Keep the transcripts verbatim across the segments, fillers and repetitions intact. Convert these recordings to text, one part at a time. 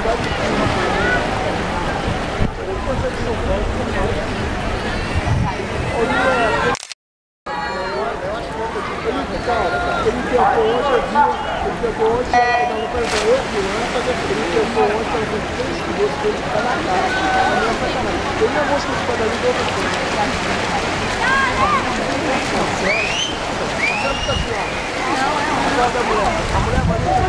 Ele tentou hoje, eu vi, ele tentou hoje, eu não perguntou eu, ele tentou hoje, ela fez três quilos, ele fica na cara. Ele não gosta de padaria de outra coisa. A mulher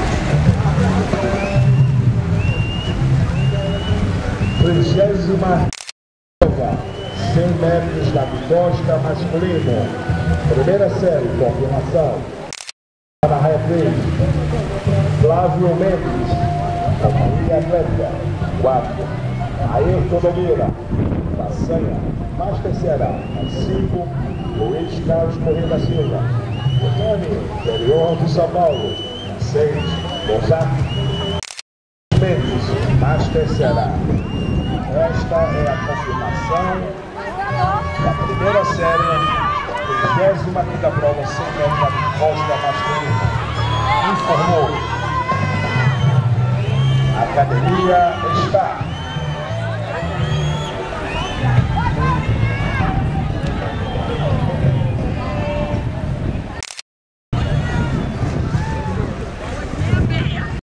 Trigésima cem metros da costa masculino. Primeira série, confirmação. Na raia três, Flávio Mendes, companhia atleta. quatro, Ayrton Domira, façanha. Mais terceira, cinco, Luiz Carlos Correia da Silva. nove, interior de São Paulo. seis, Gonzaga Mendes, mais terceira. Esta é a confirmação da primeira série. trigésima quinta prova, cem metros da costa masculina. Informou. A academia está